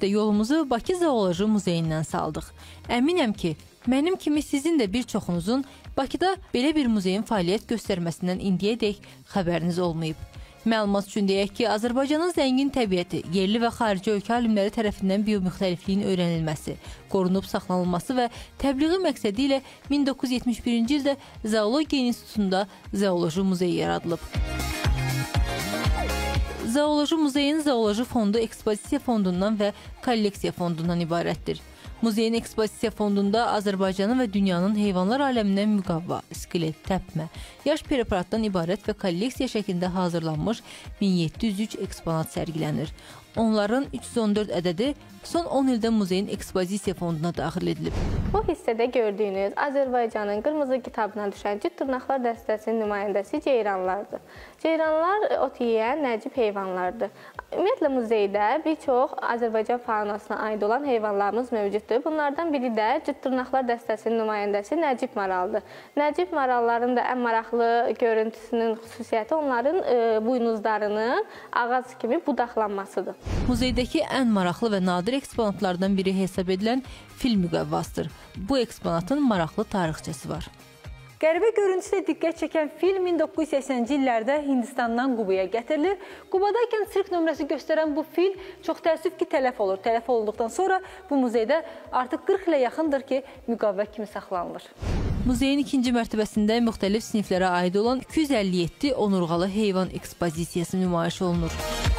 də yolumuzu Bakı Zooloji Muzeyindən saldıq. Əminəm ki, mənim kimi sizin də bir çoxunuzun Bakıda belə bir muzeyin fəaliyyət göstərməsindən indiyədək xəbəriniz olmayıb. Məlumat üçün deyək ki, Azərbaycanın zəngin təbiəti, yerli və xarici ölkə alimləri tərəfindən biomüxtəlifliyin öyrənilməsi, qorunub saxlanılması və təbliği məqsədi ilə 1971-ci ildə Zoologiya İnstitutunda Zooloji Muzeyi yaradılıb. Zooloji Muzeyin Zooloji Fondu ekspozisiya fondundan və kolleksiya fondundan ibarətdir. Muzeyin ekspozisiya fondunda Azərbaycanın və dünyanın heyvanlar aləmindən müqavva, skelet, təpmə, yaş preparatdan ibarət və kolleksiya şəklində hazırlanmış 1703 eksponat sərgilənir. Onların 314 ədədi son 10 ildə muzeyin ekspozisiya fonduna daxil edilib. Bu hissədə gördüyünüz Azərbaycanın qırmızı kitabına düşən cüt dırnaqlar dəstəsinin nümayəndəsi ceyranlardır. Ceyranlar ot yeyən nəcib heyvanlardır. Ümumiyyətlə, muzeydə bir çox Azərbaycan faunasına aid olan heyvanlarımız mövcuddur. Bunlardan biri də cüt dırnaqlar dəstəsinin nümayəndəsi nəcib maraldır. Nəcib maralların da ən maraqlı görüntüsünün xüsusiyyəti onların buynuzlarının ağac kimi budaqlanmasıdır. Muzeydəki ən maraqlı və nadir eksponatlardan biri hesab edilən fil müqəvvasıdır. Bu eksponatın maraqlı tarixçəsi var. Qəribə görüntüsü ilə diqqət çəkən fil 1980-ci illərdə Hindistandan Qubaya gətirilir. Qubadaykən sirk nömrəsi göstərən bu fil çox təəssüf ki, tələf olur. Tələf olduqdan sonra bu muzeydə artıq 40 ilə yaxındır ki, müqavva kimi saxlanılır. Muzeyin ikinci mərtəbəsində müxtəlif siniflərə aid olan 257 onurğalı heyvan ekspozisiyası nümayiş olunur.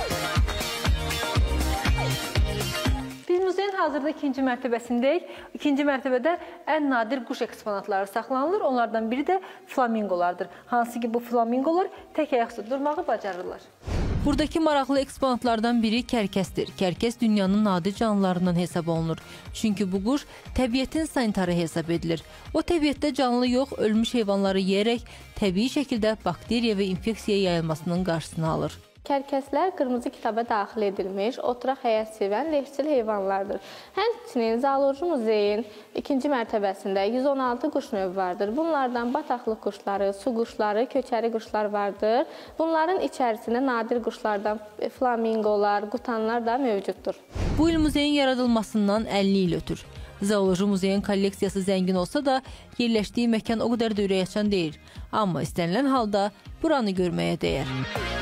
Hazırda ikinci mərtəbəsindəyik. İkinci mərtəbədə ən nadir quş eksponatları saxlanılır. Onlardan biri də flamingolardır. Hansı ki, bu flamingolar tək ayaq üstə durmağı bacarırlar. Buradakı maraqlı eksponatlardan biri kərkəsdir. Kərkəs dünyanın nadir canlılarından hesab olunur. Çünki bu quş təbiətin sanitarı hesab edilir. O təbiətdə canlı yox, ölmüş heyvanları yeyərək təbii şəkildə bakteriya və infeksiya yayılmasının qarşısını alır. Kərkəslər qırmızı kitaba daxil edilmiş, oturaq həyat sevən lehçil heyvanlardır. Həmçinin Zooloji Muzeyin ikinci mərtəbəsində 116 quş növü vardır. Bunlardan bataqlıq quşları, su quşları, köçəri quşlar vardır. Bunların içərisində nadir quşlardan flamingolar, qutanlar da mövcuddur. Bu il muzeyin yaradılmasından 50 il ötür. Zooloji Muzeyin kolleksiyası zəngin olsa da, yerləşdiyi məkan o qədər də ürəkaçan deyil. Amma istənilən halda buranı görməyə dəyər.